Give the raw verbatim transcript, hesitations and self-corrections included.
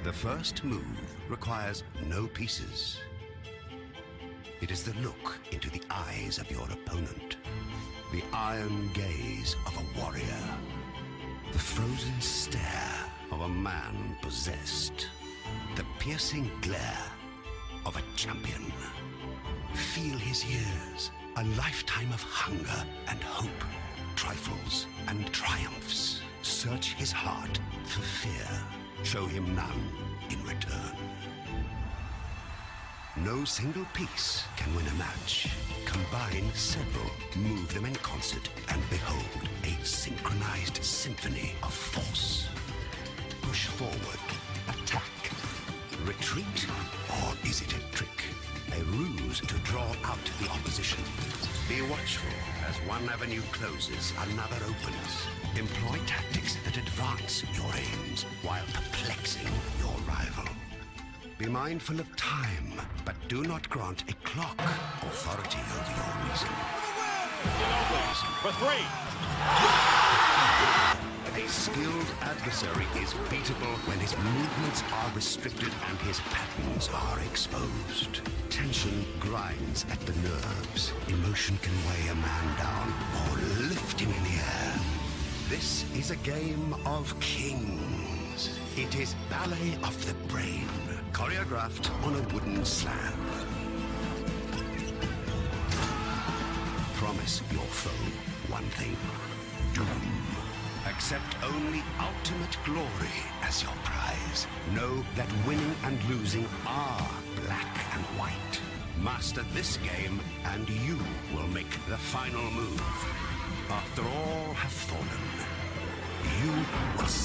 The first move requires no pieces. It is the look into the eyes of your opponent, the iron gaze of a warrior, the frozen stare of a man possessed, the piercing glare of a champion. Feel his years, a lifetime of hunger and hope, trifles and triumphs. Search his heart for fear. Show him none in return. No single piece can win a match. Combine several, move them in concert, and behold a synchronized symphony of force. Push forward, attack, retreat, or is it a trick? A ruse to draw out the opposition. Be watchful as one avenue closes, another opens. Employ tactics that advance your aims while perplexing your rival. Be mindful of time, but do not grant a clock authority over your reason. For three. A skilled adversary is beatable when his movements are restricted and his patterns are exposed. Tension grinds at the nerves. Emotion can weigh a man down or lift him in the air. This is a game of kings. It is ballet of the brain, choreographed on a wooden slab. Promise your foe one thing: doom. Accept only ultimate glory as your prize. Know that winning and losing are black and white. Master this game, and you will make the final move. After all have fallen, you will